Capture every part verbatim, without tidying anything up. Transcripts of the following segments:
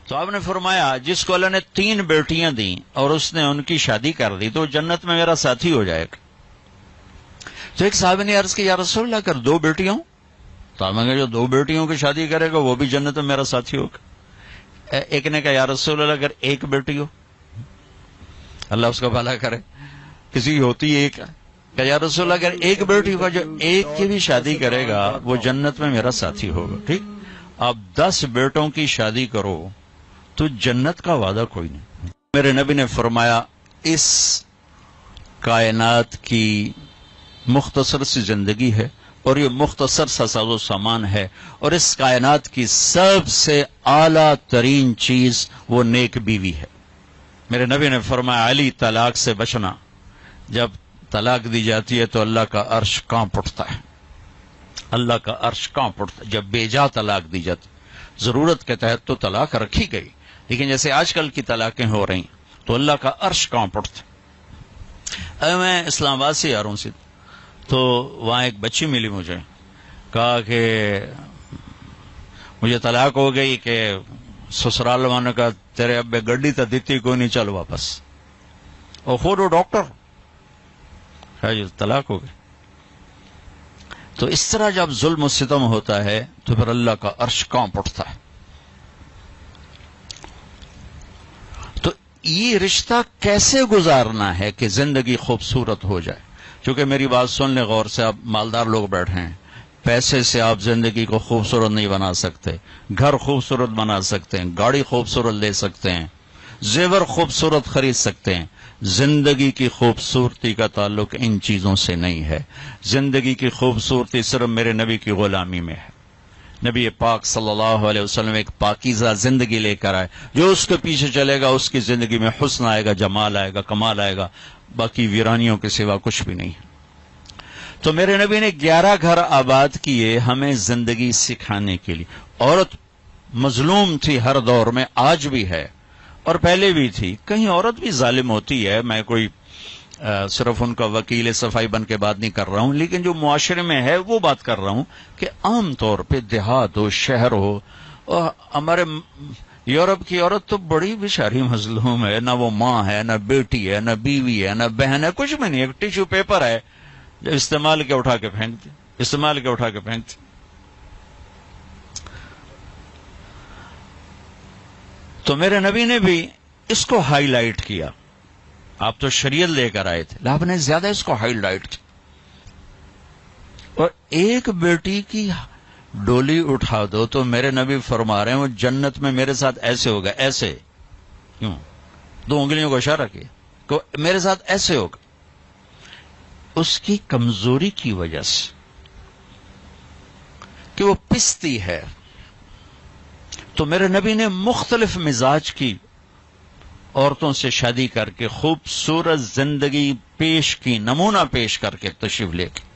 تو آپ نے فرمایا جس کو اللہ نے تین بیٹیاں دیں اور اس نے ان کی شادی کر دی تو جنت میں میرا ساتھی ہو جائے گا. تو ایک صحابی نے عرض کی یا رسول اللہ اگر دو بیٹیاں ہوں تو آپ نے کہا جو دو بیٹیوں کی شادی کرے گا وہ بھی جنت میں میرا ساتھی ہوگا. ایک نے کہا یا رسول اللہ اگر ایک بیٹی ہو, اللہ اس کا بھلا کرے, کسی کی ہوتی ایک, کہ یا رسول اللہ اگر ایک بیٹی ہوا جو ایک کی بھی شادی کرے گا وہ جنت میں میرا ساتھی ہوگا. ٹھیک, آپ دس بیٹوں کی شادی کرو تو جنت کا وعدہ کوئی نہیں. میرے نبی نے فرمایا اس کائنات کی مختصر سی زندگی ہے اور یہ مختصر سا ساز و سامان ہے, اور اس کائنات کی سب سے اعلیٰ ترین چیز وہ نیک بیوی ہے. میرے نبی نے فرمایا علی طلاق سے بچنا, جب طلاق دی جاتی ہے تو اللہ کا عرش کانپ اٹھتا ہے, اللہ کا عرش کانپ اٹھتا ہے. جب بے جا طلاق دی جاتی, ضرورت کے تحت تو طلاق رکھی گئی, لیکن جیسے آج کل کی طلاقیں ہو رہی تو اللہ کا عرش کانپ اٹھتا ہے. میں اسلام آباد سے آ رہا ہوں سیدھ, تو وہاں ایک بچی ملی مجھے, کہا کہ مجھے طلاق ہو گئی کہ سسرال والوں کا تیرے ابے گڈی تو دیتی کوئی نہیں, چل واپس. اور خود وہ ڈاکٹر ہے, طلاق ہو گئی. تو اس طرح جب ظلم و ستم ہوتا ہے تو پھر اللہ کا عرش کانپ اٹھتا ہے. تو یہ رشتہ کیسے گزارنا ہے کہ زندگی خوبصورت ہو جائے. کیونکہ میری بات سن لیں غور سے, آپ مالدار لوگ بیٹھے ہیں, پیسے سے آپ زندگی کو خوبصورت نہیں بنا سکتے. گھر خوبصورت بنا سکتے ہیں, گاڑی خوبصورت لے سکتے ہیں, زیور خوبصورت خرید سکتے ہیں. زندگی کی خوبصورتی کا تعلق ان چیزوں سے نہیں ہے. زندگی کی خوبصورتی صرف میرے نبی کی غلامی میں ہے. نبی پاک صلی اللہ علیہ وسلم ایک پاکیزہ زندگی لے کر آئے, جو اس کے پیچھے چلے گا اس کی زندگی میں حسن آئے گا, جمال آئے گا, کمال آئے گا, باقی ویرانیوں کے سوا کچھ بھی نہیں. تو میرے نبی نے گیارہ گھر آباد کیے ہمیں زندگی سکھانے کے لیے. عورت مظلوم تھی ہر دور میں, آج بھی ہے اور پہلے بھی تھی. کہیں عورت بھی ظالم ہوتی ہے, میں کوئی آ, صرف ان کا وکیل صفائی بن کے بات نہیں کر رہا ہوں, لیکن جو معاشرے میں ہے وہ بات کر رہا ہوں کہ عام طور پہ دیہات ہو, شہر ہو, اور ہمارے یورپ کی عورت تو بڑی بیچاری مظلوم ہے, نہ وہ ماں ہے, نہ بیٹی ہے, نہ بیوی ہے, نہ بہن ہے, کچھ بھی نہیں. ایک ٹیشو پیپر ہے جو استعمال کے اٹھا کے پھینکتے, استعمال کے اٹھا کے پھینکتے. تو میرے نبی نے بھی اس کو ہائی لائٹ کیا. آپ تو شریعت لے کر آئے تھے, آپ نے زیادہ اس کو ہائی لائٹ کیا. اور ایک بیٹی کی ڈولی اٹھا دو تو میرے نبی فرما رہے ہیں وہ جنت میں میرے ساتھ ایسے ہوگا, ایسے کیوں, دو انگلیوں کو اشارہ کیا کہ میرے ساتھ ایسے ہوگا. اس کی کمزوری کی وجہ سے کہ وہ پستی ہے. تو میرے نبی نے مختلف مزاج کی عورتوں سے شادی کر کے خوبصورت زندگی پیش کی, نمونہ پیش کر کے تشریف لے کے.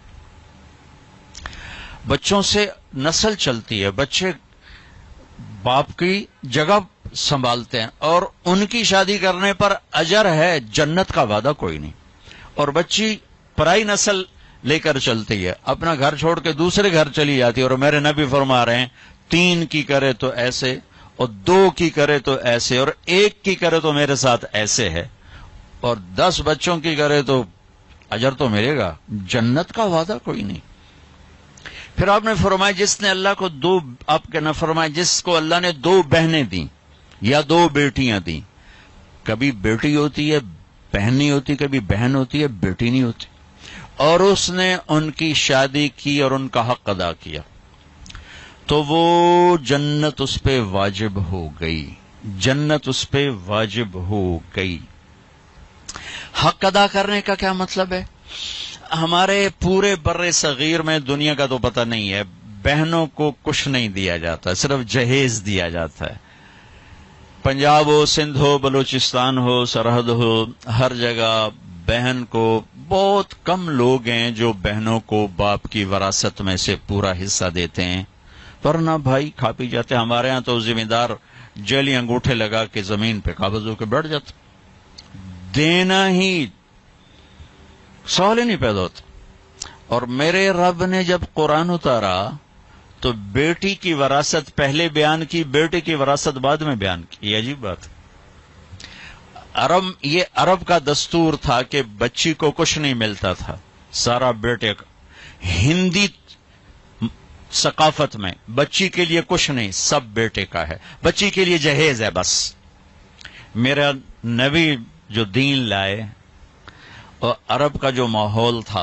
بچوں سے نسل چلتی ہے, بچے باپ کی جگہ سنبھالتے ہیں اور ان کی شادی کرنے پر اجر ہے, جنت کا وعدہ کوئی نہیں. اور بچی پرائی نسل لے کر چلتی ہے, اپنا گھر چھوڑ کے دوسرے گھر چلی جاتی ہے. اور میرے نبی فرما رہے ہیں تین کی کرے تو ایسے, اور دو کی کرے تو ایسے, اور ایک کی کرے تو میرے ساتھ ایسے ہے, اور دس بچوں کی کرے تو اجر تو ملے گا, جنت کا وعدہ کوئی نہیں. پھر آپ نے فرمایا جس نے اللہ کو دو, آپ کے نہ فرمایا جس کو اللہ نے دو بہنیں دیں یا دو بیٹیاں دیں. کبھی بیٹی ہوتی ہے بہن نہیں ہوتی, کبھی بہن ہوتی ہے بیٹی نہیں ہوتی, اور اس نے ان کی شادی کی اور ان کا حق ادا کیا, تو وہ جنت اس پہ واجب ہو گئی, جنت اس پہ واجب ہو گئی. حق ادا کرنے کا کیا مطلب ہے؟ ہمارے پورے بر صغیر میں دنیا کا تو پتہ نہیں ہے, بہنوں کو کچھ نہیں دیا جاتا, صرف جہیز دیا جاتا ہے. پنجاب ہو, سندھ ہو, بلوچستان ہو, سرحد ہو, ہر جگہ بہن کو, بہت کم لوگ ہیں جو بہنوں کو باپ کی وراثت میں سے پورا حصہ دیتے ہیں, ورنہ بھائی کھا پی جاتے. ہمارے ہاں تو ذمہ دار جیلی انگوٹھے لگا کے زمین پہ قابض ہو کے بیٹھ جاتا, دینا ہی سوال ہی نہیں پیدا ہوتا. اور میرے رب نے جب قرآن اتارا تو بیٹی کی وراثت پہلے بیان کی، بیٹے کی وراثت بعد میں بیان کی. یہ عجیب بات. عرب یہ عرب کا دستور تھا کہ بچی کو کچھ نہیں ملتا تھا، سارا بیٹے کا. ہندی ثقافت میں بچی کے لیے کچھ نہیں، سب بیٹے کا ہے، بچی کے لیے جہیز ہے بس. میرا نبی جو دین لائے اور عرب کا جو ماحول تھا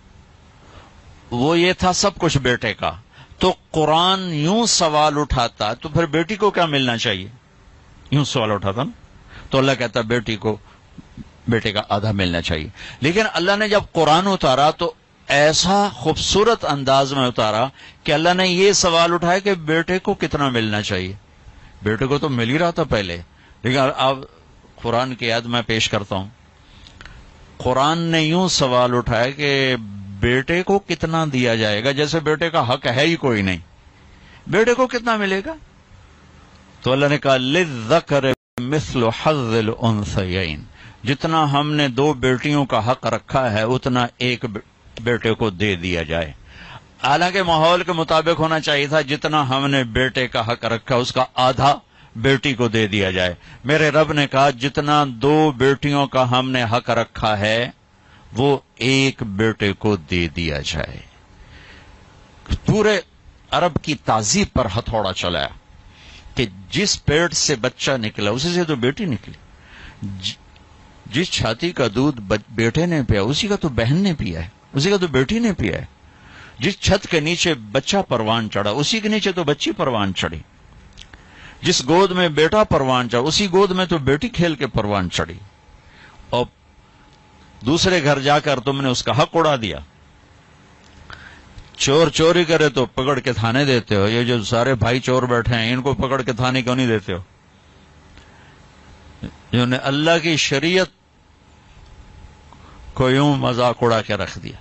وہ یہ تھا سب کچھ بیٹے کا. تو قرآن یوں سوال اٹھاتا تو پھر بیٹی کو کیا ملنا چاہیے؟ یوں سوال اٹھاتا نا. تو اللہ کہتا بیٹی کو بیٹے کا آدھا ملنا چاہیے. لیکن اللہ نے جب قرآن اتارا تو ایسا خوبصورت انداز میں اتارا کہ اللہ نے یہ سوال اٹھایا کہ بیٹے کو کتنا ملنا چاہیے. بیٹے کو تو مل ہی رہا تھا پہلے، لیکن اب قرآن کی یاد میں پیش کرتا ہوں. قرآن نے یوں سوال اٹھایا کہ بیٹے کو کتنا دیا جائے گا، جیسے بیٹے کا حق ہے ہی کوئی نہیں، بیٹے کو کتنا ملے گا؟ تو اللہ نے کہا للذکر مثل حظ الانثیین، جتنا ہم نے دو بیٹیوں کا حق رکھا ہے اتنا ایک بیٹے کو دے دیا جائے. حالانکہ ماحول کے مطابق ہونا چاہیے تھا جتنا ہم نے بیٹے کا حق رکھا اس کا آدھا بیٹی کو دے دیا جائے. میرے رب نے کہا جتنا دو بیٹیوں کا ہم نے حق رکھا ہے وہ ایک بیٹے کو دے دیا جائے. پورے عرب کی تہذیب پر ہتھوڑا چلایا کہ جس پیٹ سے بچہ نکلا اسی سے تو بیٹی نکلی. جس چھاتی کا دودھ بیٹے نے پیا اسی کا تو بہن نے پیا ہے، اسی کا تو بیٹی نے پیا ہے. جس چھت کے نیچے بچہ پروان چڑھا اسی کے نیچے تو بچی پروان چڑھی. جس گود میں بیٹا پروان چڑھا اسی گود میں تو بیٹی کھیل کے پروان چڑھی. اور دوسرے گھر جا کر تم نے اس کا حق اڑا دیا. چور چوری کرے تو پکڑ کے تھانے دیتے ہو، یہ جو سارے بھائی چور بیٹھے ہیں ان کو پکڑ کے تھانے کیوں نہیں دیتے ہو؟ جنہوں نے اللہ کی شریعت کو یوں مذاق اڑا کے رکھ دیا.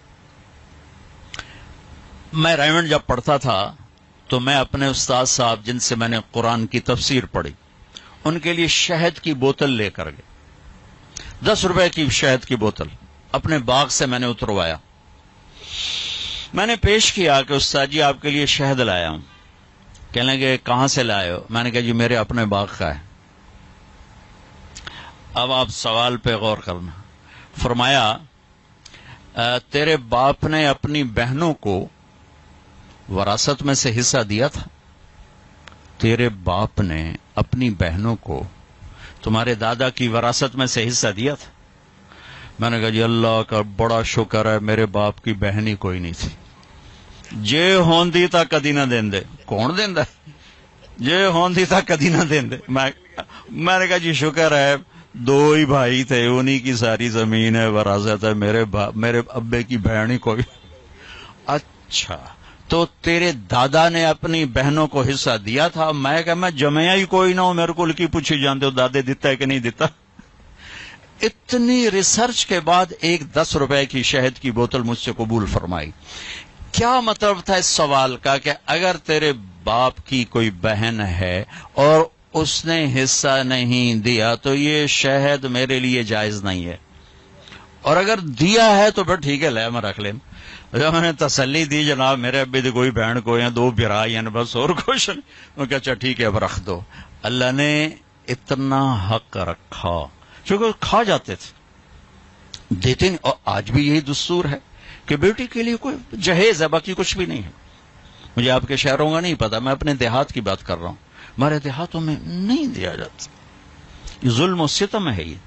میں ریمنڈ جب پڑھتا تھا تو میں اپنے استاد صاحب جن سے میں نے قرآن کی تفسیر پڑھی ان کے لیے شہد کی بوتل لے کر گئے. دس روپے کی شہد کی بوتل اپنے باغ سے میں نے اتروایا. میں نے پیش کیا کہ استاد جی آپ کے لیے شہد لایا ہوں. کہنے لگے کہاں سے لائے ہو؟ میں نے کہا جی میرے اپنے باغ کا ہے. اب آپ سوال پہ غور کرنا. فرمایا تیرے باپ نے اپنی بہنوں کو وراثت میں سے حصہ دیا تھا؟ تیرے باپ نے اپنی بہنوں کو تمہارے دادا کی وراثت میں سے حصہ دیا تھا؟ میں نے کہا جی اللہ کا بڑا شکر ہے میرے باپ کی بہن ہی کوئی نہیں تھی. جے ہوندی تا کدی نہ دین دے. کون دیندا ہے؟ جے ہوندی تا کدی نہ دین دے. میں میں نے کہا جی شکر ہے دو ہی بھائی تھے انہی کی ساری زمین ہے وراثت ہے، میرے میرے ابے کی بہن ہی کوئی. اچھا تو تیرے دادا نے اپنی بہنوں کو حصہ دیا تھا؟ میں کہ میں جمعیا ہی کوئی نہ ہوں، میرے کو لکی پوچھی جانتے ہو دادے دیتا ہے کہ نہیں دیتا. اتنی ریسرچ کے بعد ایک دس روپے کی شہد کی بوتل مجھ سے قبول فرمائی. کیا مطلب تھا اس سوال کا کہ اگر تیرے باپ کی کوئی بہن ہے اور اس نے حصہ نہیں دیا تو یہ شہد میرے لیے جائز نہیں ہے، اور اگر دیا ہے تو پھر ٹھیک ہے لے میں رکھ لیں. جب میں نے تسلی دی جناب میرے ابھی تو کوئی بہن کو یا دو برا یا بس اور کچھ نہیں، وہ کہ اچھا ٹھیک ہے اب رکھ دو. اللہ نے اتنا حق رکھا کیونکہ کھا جاتے تھے دیتے نہیں. اور آج بھی یہی دستور ہے کہ بیٹی کے لیے کوئی جہیز ہے، باقی کچھ بھی نہیں ہے. مجھے آپ کے شہروں کا نہیں پتا، میں اپنے دیہات کی بات کر رہا ہوں. ہمارے دیہاتوں میں نہیں دیا جاتا، یہ ظلم و ستم ہے. یہ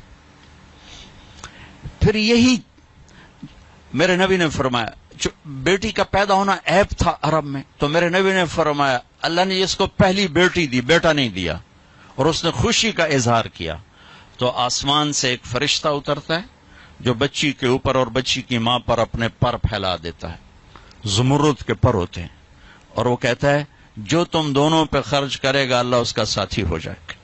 پھر یہی میرے نبی نے فرمایا بیٹی کا پیدا ہونا عیب تھا عرب میں، تو میرے نبی نے فرمایا اللہ نے جس کو پہلی بیٹی دی بیٹا نہیں دیا اور اس نے خوشی کا اظہار کیا تو آسمان سے ایک فرشتہ اترتا ہے جو بچی کے اوپر اور بچی کی ماں پر اپنے پر پھیلا دیتا ہے. زمرد کے پر ہوتے ہیں، اور وہ کہتا ہے جو تم دونوں پہ خرچ کرے گا اللہ اس کا ساتھی ہو جائے گا.